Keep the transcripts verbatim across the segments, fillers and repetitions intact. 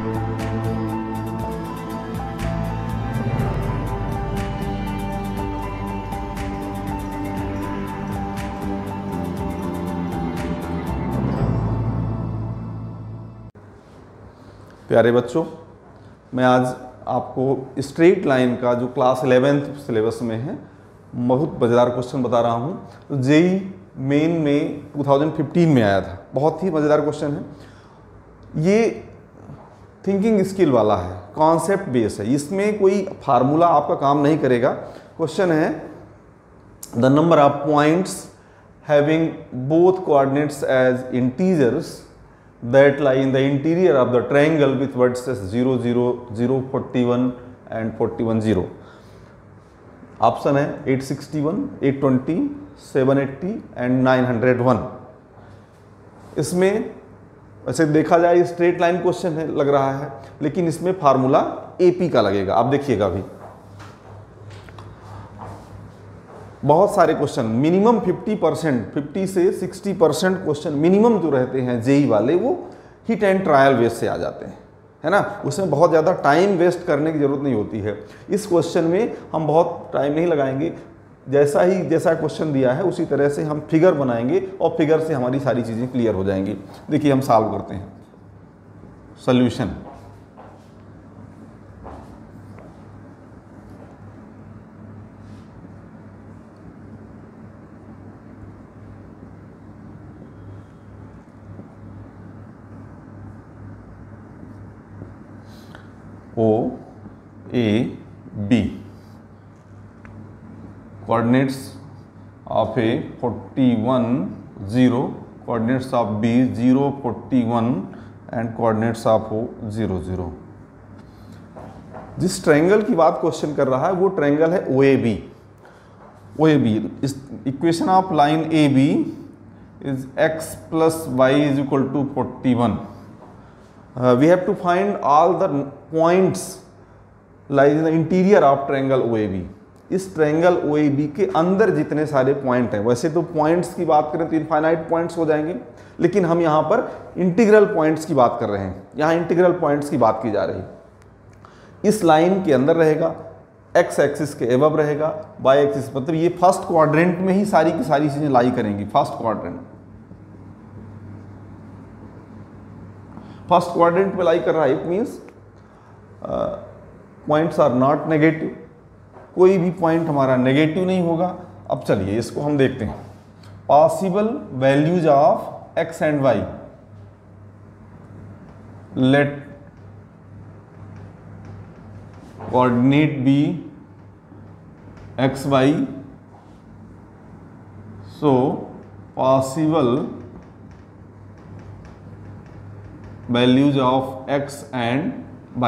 प्यारे बच्चों, मैं आज आपको स्ट्रेट लाइन का जो क्लास इलेवेंथ सिलेबस में है बहुत मज़ेदार क्वेश्चन बता रहा हूँ। तो जेई मेन में दो हज़ार पंद्रह में आया था, बहुत ही मज़ेदार क्वेश्चन है। ये थिंकिंग स्किल वाला है, कॉन्सेप्ट बेस है, इसमें कोई फार्मूला आपका काम नहीं करेगा। क्वेश्चन है the number of points having both coordinates as integers that lie in the interior of the triangle with vertices zero, zero, zero, forty-one and forty-one, zero. Option है eight sixty-one, eight twenty, seven eighty and nine oh one। इसमें वैसे देखा जाए straight line question है लग रहा है, लेकिन इसमें फार्मूला एपी का लगेगा। आप देखिएगा अभी बहुत सारे question minimum fifty percent fifty से सिक्सटी परसेंट क्वेश्चन मिनिमम जो रहते हैं जेई वाले वो हिट एंड ट्रायल बेस से आ जाते हैं, है ना। उसमें बहुत ज़्यादा टाइम वेस्ट करने की ज़रूरत नहीं होती है। इस क्वेश्चन में हम बहुत टाइम नहीं लगाएंगे, जैसा ही जैसा क्वेश्चन दिया है उसी तरह से हम फिगर बनाएंगे और फिगर से हमारी सारी चीज़ें क्लियर हो जाएंगी। देखिए हम सॉल्व करते हैं। Solution O A B coordinates of A forty-one, zero, coordinates of B zero, forty-one and coordinates of O zero, zero। जिस ट्रायंगल की बात क्वेश्चन कर रहा है वो ट्रायंगल है O A B। O A B इस equation of line A B is x plus y is equal to forty-one। Uh, we have to find all the points lies in the interior of triangle O A B। इस triangle O A B के अंदर जितने सारे point हैं, वैसे तो points की बात करें तो इनफाइनाइट पॉइंट्स हो जाएंगे, लेकिन हम यहाँ पर इंटीग्रल पॉइंट्स की बात कर रहे हैं। यहाँ इंटीग्रल पॉइंट्स की बात की जा रही है। इस लाइन के अंदर रहेगा, एक्स एक्सिस के एबव रहेगा, वाई एक्सिस मतलब ये फर्स्ट क्वाड्रेंट में ही सारी की सारी चीज़ें लाई करेंगी। फर्स्ट क्वाड्रेंट फर्स्ट क्वाड्रेंट में लाई कर रहा है, it means points are not negative, कोई भी पॉइंट हमारा नेगेटिव नहीं होगा। अब चलिए इसको हम देखते हैं। Possible values of x and y, let coordinate be x y, so possible values of x and y।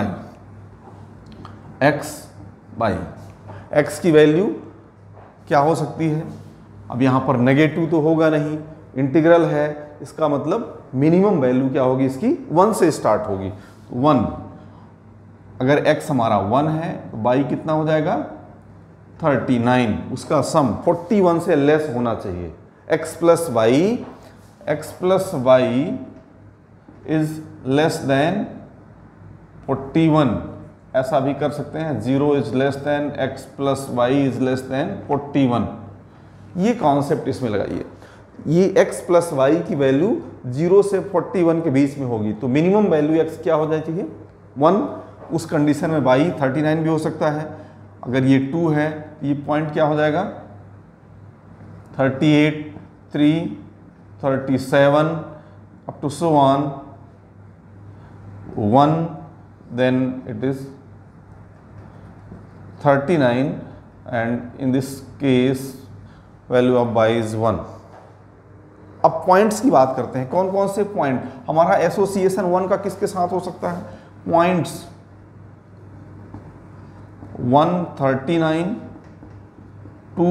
x y x की वैल्यू क्या हो सकती है? अब यहाँ पर नेगेटिव तो होगा नहीं, इंटीग्रल है, इसका मतलब मिनिमम वैल्यू क्या होगी इसकी? वन से स्टार्ट होगी। वन, अगर x हमारा वन है तो y कितना हो जाएगा? Thirty nine. उसका सम फोर्टी वन से लेस होना चाहिए। x plus y x plus y is less than forty one. ऐसा भी कर सकते हैं, zero is less than x plus y is less than forty one. ये कॉन्सेप्ट इसमें लगाइए। ये x प्लस वाई की वैल्यू जीरो से फोर्टी वन के बीच में होगी, तो मिनिमम वैल्यू x क्या हो जानी चाहिए? वन। उस कंडीशन में y थर्टी नाइन भी हो सकता है। अगर ये टू है तो ये पॉइंट क्या हो जाएगा? Thirty eight, three, thirty seven up to so on one, then it is thirty-nine and in this case value of y is one। अब पॉइंट्स की बात करते हैं। कौन कौन से पॉइंट हमारा एसोसिएशन वन का किसके साथ हो सकता है? Points one thirty nine, two,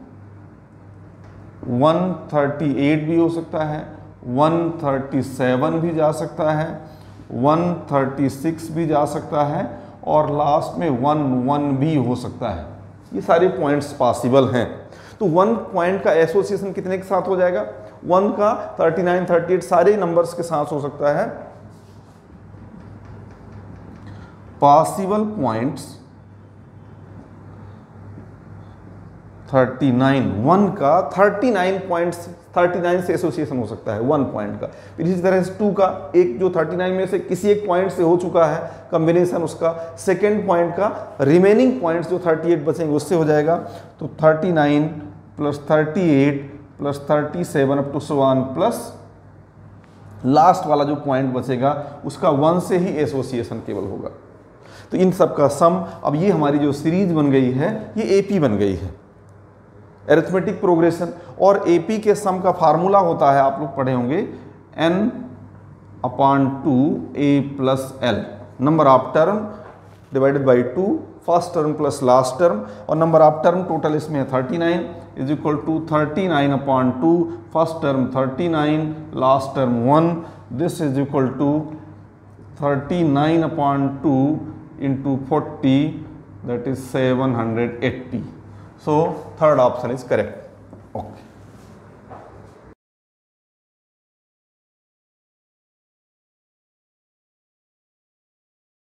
one thirty eight भी हो सकता है, वन थर्टी सेवन भी जा सकता है, वन थर्टी सिक्स भी जा सकता है और लास्ट में वन वन भी हो सकता है। ये सारे पॉइंट्स पॉसिबल हैं। तो वन पॉइंट का एसोसिएशन कितने के साथ हो जाएगा? वन का थर्टी नाइन, थर्टी एट सारे नंबर्स के साथ हो सकता है। Possible points thirty nine, one का thirty nine points, thirty nine से एसोसिएशन हो सकता है वन पॉइंट का। फिर इसी तरह से टू का एक जो थर्टी नाइन में से किसी एक पॉइंट से हो चुका है कॉम्बिनेशन उसका, सेकेंड पॉइंट का रिमेनिंग पॉइंट्स जो थर्टी एट बचेंगे उससे हो जाएगा। तो thirty nine plus thirty eight plus thirty seven up to one plus last वाला जो पॉइंट बचेगा उसका वन से ही एसोसिएशन केवल होगा। तो इन सब का सम, अब ये हमारी जो सीरीज बन गई है ये एपी बन गई है, एरिथमेटिक प्रोग्रेशन। और एपी के सम का फार्मूला होता है, आप लोग पढ़े होंगे, n upon two a plus l, number of term divided by two, first term plus last term, और नंबर ऑफ टर्म टोटल इसमें है thirty nine is equal to thirty nine upon two, first term thirty nine, last term one, this is equal to thirty nine upon two into forty, that is seven hundred eighty. So third option is correct. Okay.